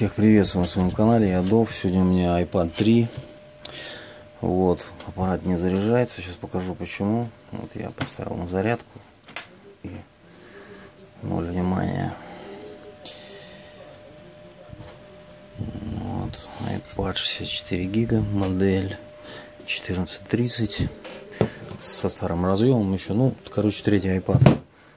Всех приветствую на своем канале, я Дов. Сегодня у меня iPad 3. Вот, аппарат не заряжается. Сейчас покажу почему. Вот я поставил на зарядку и 0 внимания. Вот, iPad 64 гига, модель 1430 со старым разъемом еще. Ну, короче, третий iPad.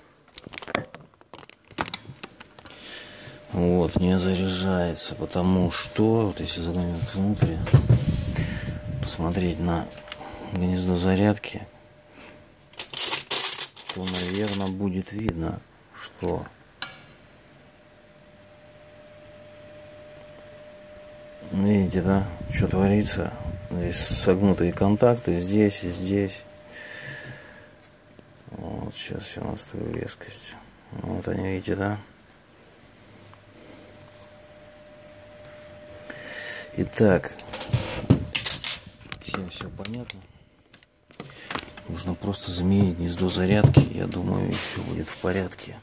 Вот, не заряжается, потому что, вот если заглянуть внутрь, посмотреть на гнездо зарядки, то, наверное, будет видно, что видите, да, что творится. Здесь согнутые контакты, здесь и здесь. Вот, сейчас я настрою резкость. Вот они, видите, да. Итак, всем все понятно. Нужно просто заменить гнездо зарядки. Я думаю, и все будет в порядке.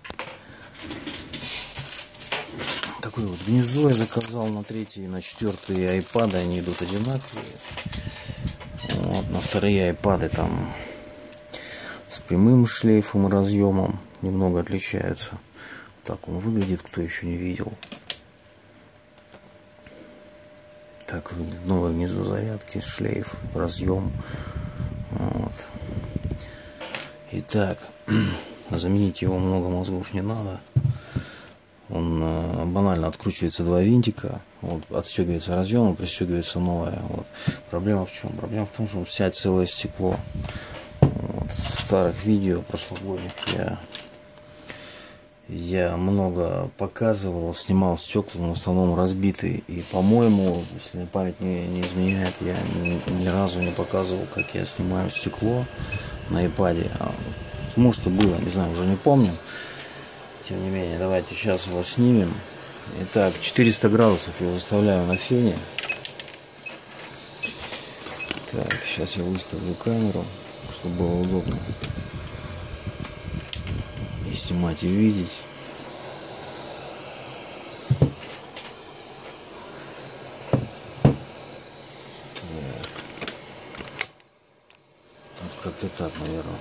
Такое вот гнездо я заказал на третий и на четвертый айпады. Они идут одинаковые. Вот, на вторые айпады там с прямым шлейфом и разъемом немного отличаются. Так он выглядит, кто еще не видел. Так выглядит новое гнездо зарядки, шлейф, разъем. Вот. Итак, заменить его много мозгов не надо. Он банально откручивается два винтика, вот, отстегивается разъем и пристегивается новое. Вот. Проблема в чем? Проблема в том, что вся целое стекло. Вот. В старых видео прошлогодних я много показывал, снимал стекла, в основном разбитые. И, по-моему, если память не изменяет, я ни разу не показывал, как я снимаю стекло на iPad. Может и было, не знаю, уже не помню. Тем не менее, давайте сейчас его снимем. Итак, 400 градусов я выставляю на фене. Так, сейчас я выставлю камеру, чтобы было удобно и снимать, и видеть. Вот как-то так, наверное.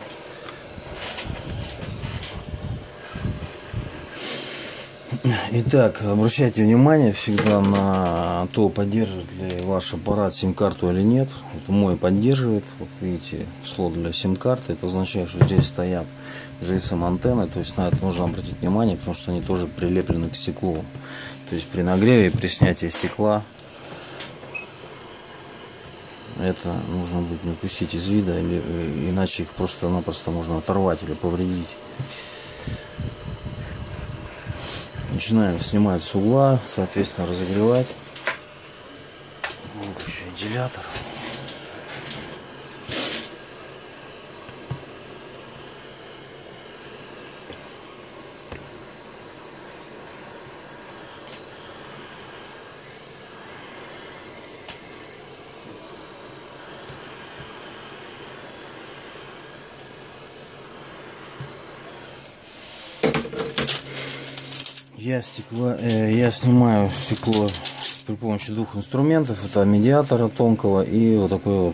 Итак, обращайте внимание всегда на то, поддерживает ли ваш аппарат сим-карту или нет. Вот мой поддерживает. Вот видите, слот для сим-карты. Это означает, что здесь стоят GSM-антенны. То есть на это нужно обратить внимание, потому что они тоже прилеплены к стеклу. То есть при нагреве и при снятии стекла это нужно будет не упустить из вида, иначе их просто-напросто можно оторвать или повредить. Начинаем снимать с угла, соответственно разогревать. Вот еще вентилятор. Я снимаю стекло при помощи двух инструментов. Это медиатора тонкого и вот такой вот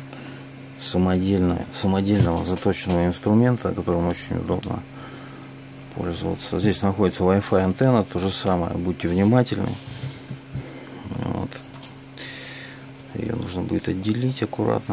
самодельного заточенного инструмента, которым очень удобно пользоваться. Здесь находится Wi-Fi антенна, то же самое. Будьте внимательны. Вот. Ее нужно будет отделить аккуратно.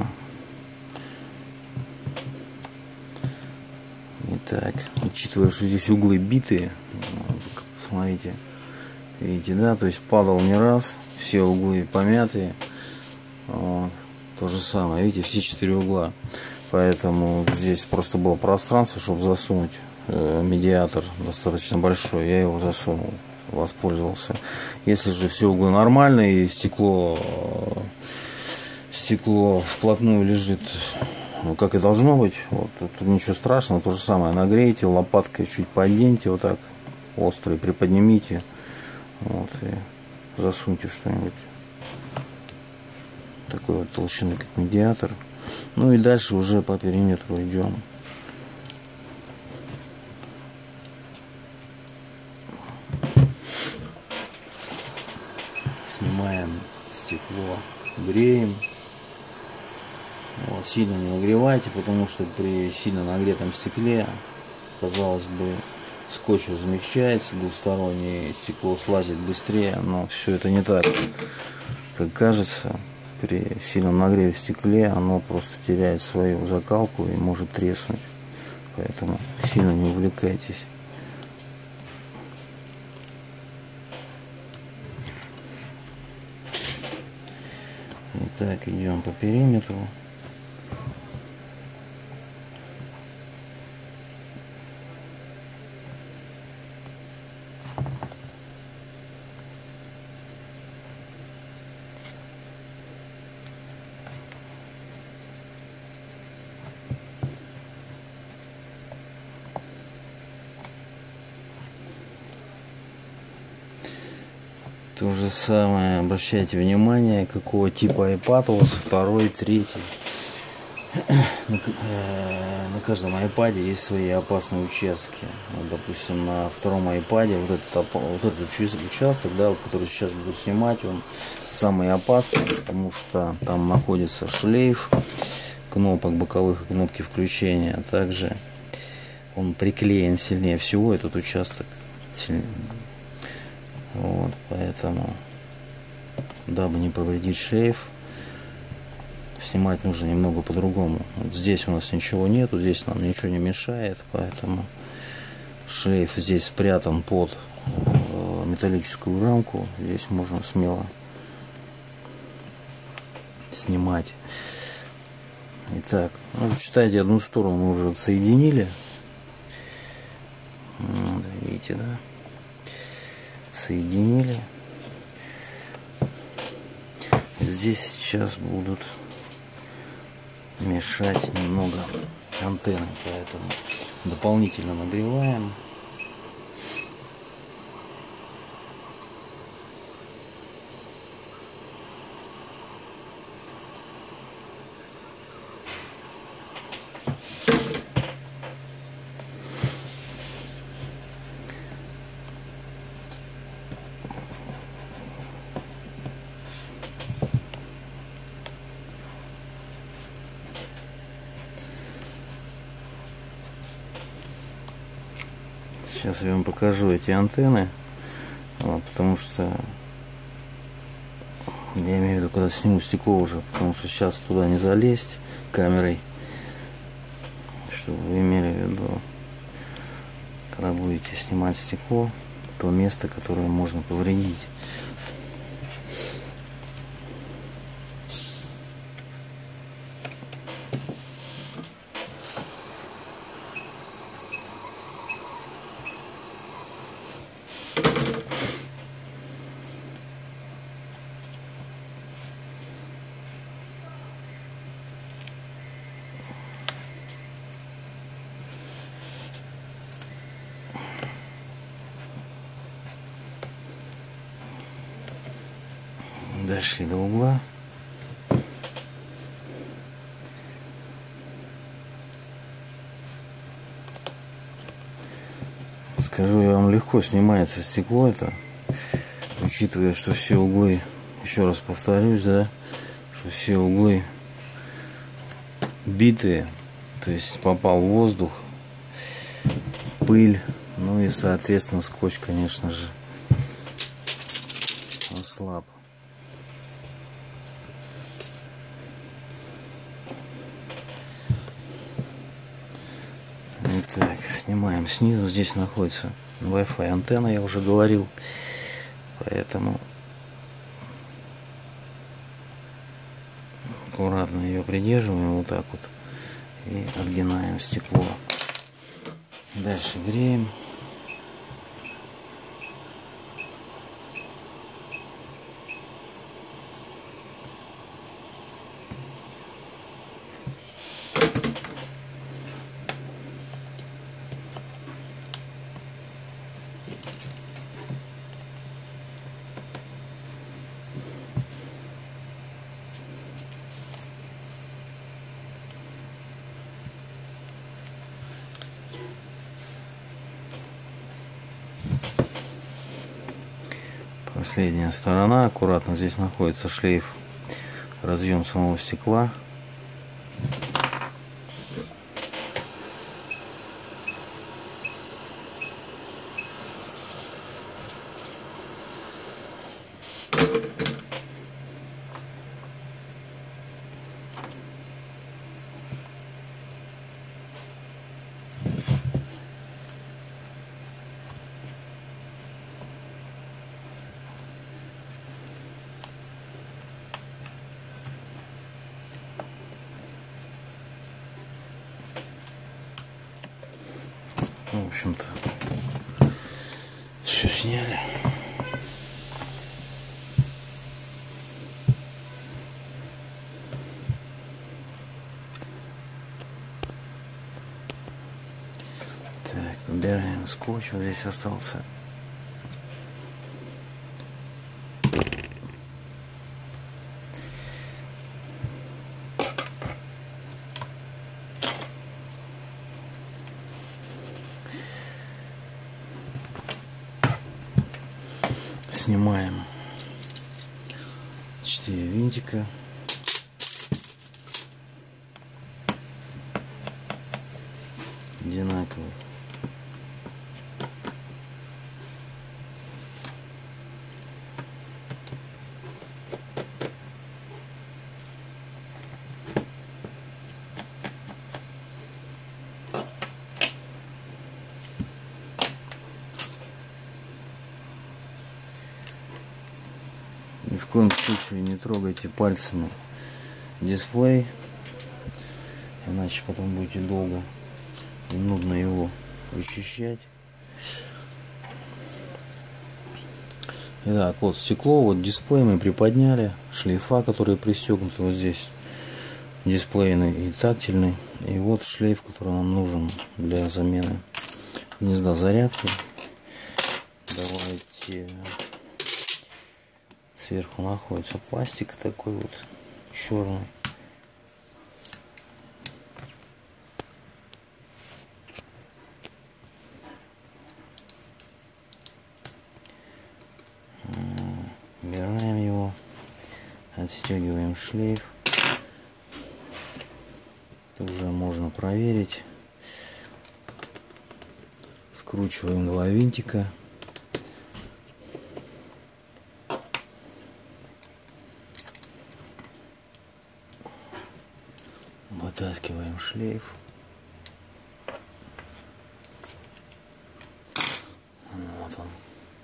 Итак, учитывая, что здесь углы битые, смотрите, видите, да, то есть падал не раз, все углы помятые. Вот. То же самое, видите, все 4 угла. Поэтому здесь просто было пространство, чтобы засунуть медиатор достаточно большой. Я его засунул, воспользовался. Если же все углы нормальные и стекло вплотную лежит, ну, как и должно быть, вот, тут ничего страшного. То же самое, нагрейте лопаткой, чуть подденьте, вот так острый приподнимите, вот, и засуньте что-нибудь такой вот толщины, как медиатор. Ну и дальше уже по периметру идем. Снимаем стекло, греем. Вот, сильно не нагревайте, потому что при сильно нагретом стекле, казалось бы, скотч размягчается двусторонний, стекло слазит быстрее, но все это не так, как кажется. При сильном нагреве в стекле оно просто теряет свою закалку и может треснуть, поэтому сильно не увлекайтесь. Итак, идем по периметру. То же самое, обращайте внимание, какого типа iPad у вас, второй, третий. На каждом iPad есть свои опасные участки. Вот, допустим, на втором iPad вот этот участок, да, вот, который сейчас буду снимать, он самый опасный, потому что там находится шлейф кнопок боковых и кнопки включения. А также он приклеен сильнее всего, этот участок. Вот, поэтому, дабы не повредить шлейф, снимать нужно немного по-другому. Вот здесь у нас ничего нету, здесь нам ничего не мешает, поэтому шлейф здесь спрятан под металлическую рамку. Здесь можно смело снимать. Итак, ну, считайте, одну сторону мы уже отсоединили. Вот, видите, да? Соединили. Здесь сейчас будут мешать немного антенны, поэтому дополнительно нагреваем. Сейчас я вам покажу эти антенны, вот, потому что я имею в виду, когда сниму стекло уже, потому что сейчас туда не залезть камерой, чтобы вы имели в виду, когда будете снимать стекло, то место, которое можно повредить. Дошли до угла. Скажу я вам, легко снимается стекло это, учитывая, что все углы, еще раз повторюсь, да, что все углы битые, то есть попал воздух, пыль, ну и соответственно скотч, конечно же, ослаб. Итак, снимаем снизу. Здесь находится Wi-Fi антенна, я уже говорил, поэтому аккуратно ее придерживаем вот так вот и отгинаем стекло. Дальше греем. Последняя сторона. Аккуратно здесь находится шлейф, разъем самого стекла. В общем-то, все сняли. Так, убираем скотч, вот здесь остался. Снимаем 4 винтика. Одинаковых. Ни в коем случае не трогайте пальцами дисплей, иначе потом будете долго и нудно его вычищать. Итак, вот стекло, вот дисплей мы приподняли, шлейфа, которые пристегнуты вот здесь, дисплейный и тактильный, и вот шлейф, который нам нужен для замены гнезда зарядки. Давайте. Сверху находится пластик такой вот черный. Убираем его, отстегиваем шлейф. Уже можно проверить. Скручиваем 2 винтика. Вытаскиваем шлейф. Вот он.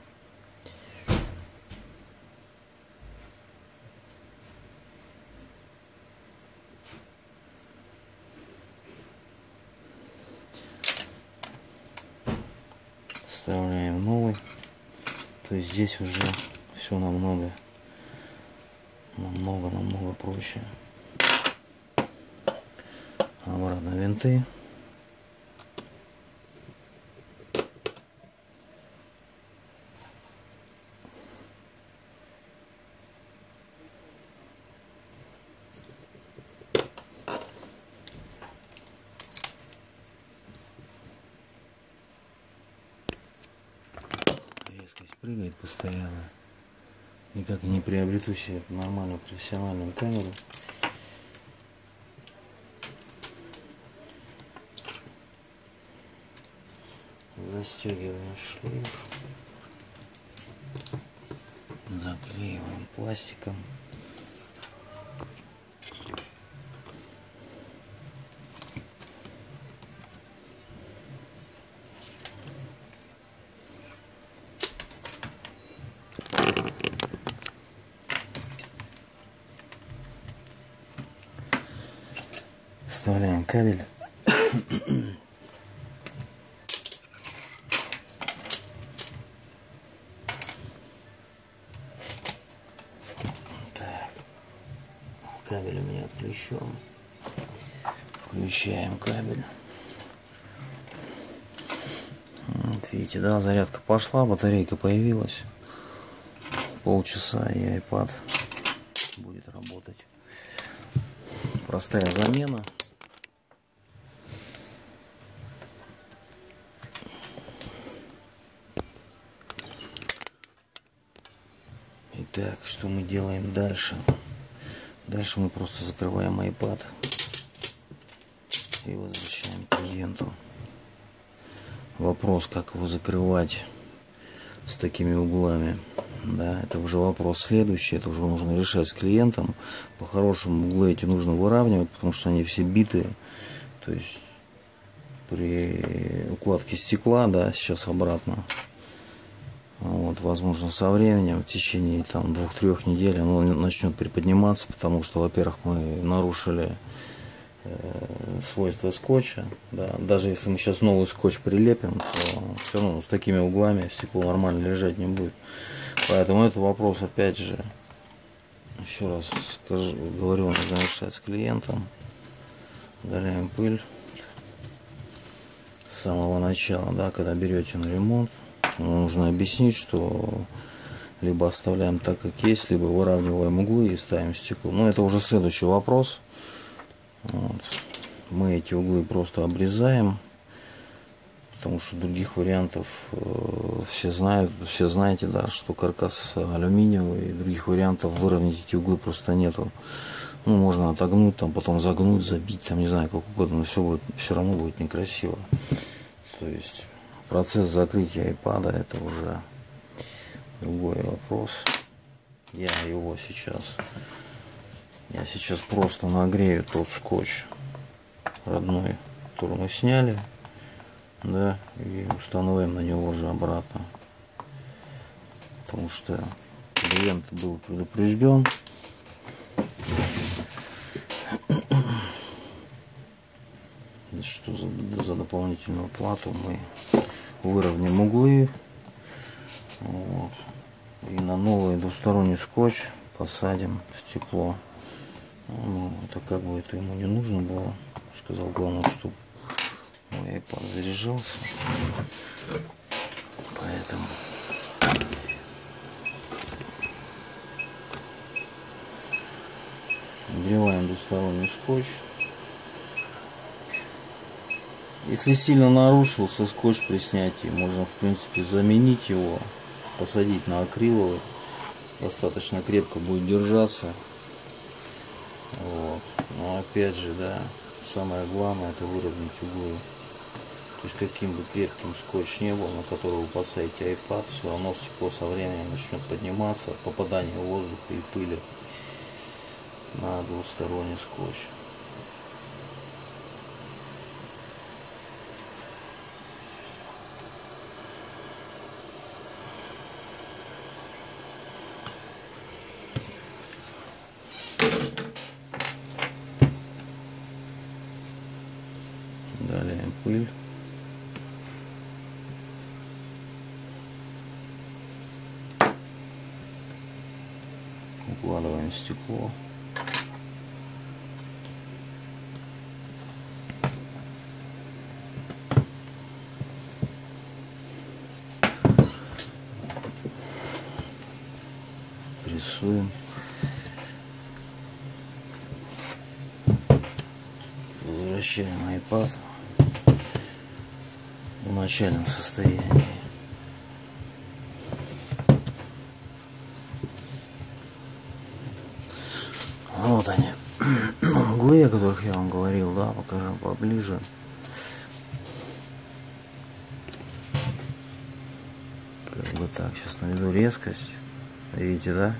Вставляем новый. То есть здесь уже все намного проще. Обратно винты. Резкость прыгает постоянно. Никак не приобрету себе нормальную профессиональную камеру. Застегиваем шлейф, заклеиваем пластиком. Вставляем кабель. Кабель у меня отключен. Включаем кабель. Вот видите, да, зарядка пошла, батарейка появилась. Полчаса и iPad будет работать. Простая замена. Так, что мы делаем дальше? Дальше мы просто закрываем iPad и возвращаем клиенту. Вопрос, как его закрывать с такими углами. Да, это уже вопрос следующий, это уже нужно решать с клиентом. По-хорошему углы эти нужно выравнивать, потому что они все битые. То есть при укладке стекла, да, сейчас обратно. Вот, возможно, со временем, в течение там 2-3 недель оно начнет приподниматься, потому что, во-первых, мы нарушили свойства скотча. Да. Даже если мы сейчас новый скотч прилепим, то все равно с такими углами стекло нормально лежать не будет. Поэтому это вопрос, опять же, еще раз скажу, говорю, нужно решать с клиентом. Удаляем пыль с самого начала, да, когда берете на ремонт. Нужно объяснить, что либо оставляем так, как есть, либо выравниваем углы и ставим стекло. Но это уже следующий вопрос. Вот. Мы эти углы просто обрезаем, потому что других вариантов все знаете, да, что каркас алюминиевый, и других вариантов выровнять эти углы просто нету. Ну, можно отогнуть, там, потом загнуть, забить, там, не знаю, как угодно, но все равно будет некрасиво. То есть процесс закрытия iPad — это уже другой вопрос. Я сейчас просто нагрею тот скотч родной, который мы сняли, да, и установим на него уже обратно, потому что клиент был предупрежден. Что за дополнительную плату мы выровняем углы, вот, и на новый двусторонний скотч посадим стекло. Ну, это как бы это ему не нужно было. Сказал, главное, чтобы мой iPad заряжался. Поэтому нагреваем двусторонний скотч. Если сильно нарушился скотч при снятии, можно, в принципе, заменить его, посадить на акриловый. Достаточно крепко будет держаться. Вот. Но опять же, да, самое главное — это выровнять углы. То есть каким бы крепким скотч не был, на который вы посадите iPad, все равно стекло со временем начнет подниматься от попадания воздуха и пыли на двусторонний скотч. Далее пыль. Укладываем стекло. Прессуем. Возвращаем iPad в начальном состоянии. Вот они, углы, о которых я вам говорил, да, покажем поближе. Как бы так, сейчас наведу резкость. Видите, да?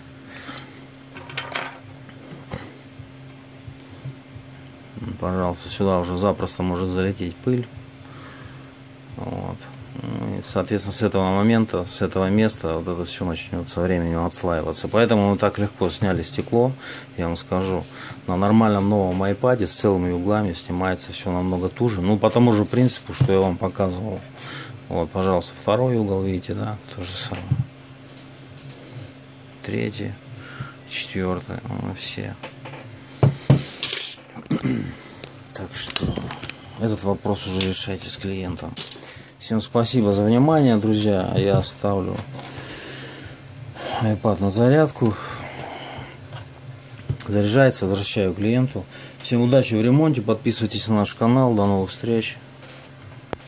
Пожалуйста, сюда уже запросто может залететь пыль. Вот. И, соответственно, с этого момента, с этого места вот это все начнет со временем отслаиваться. Поэтому мы так легко сняли стекло, я вам скажу. На нормальном новом iPad с целыми углами снимается все намного туже. Ну, по тому же принципу, что я вам показывал. Вот, пожалуйста, второй угол, видите, да? То же самое. Третий, четвертый, все. Так что этот вопрос уже решайте с клиентом. Всем спасибо за внимание, друзья. Я оставлю iPad на зарядку. Заряжается, возвращаю клиенту. Всем удачи в ремонте. Подписывайтесь на наш канал. До новых встреч.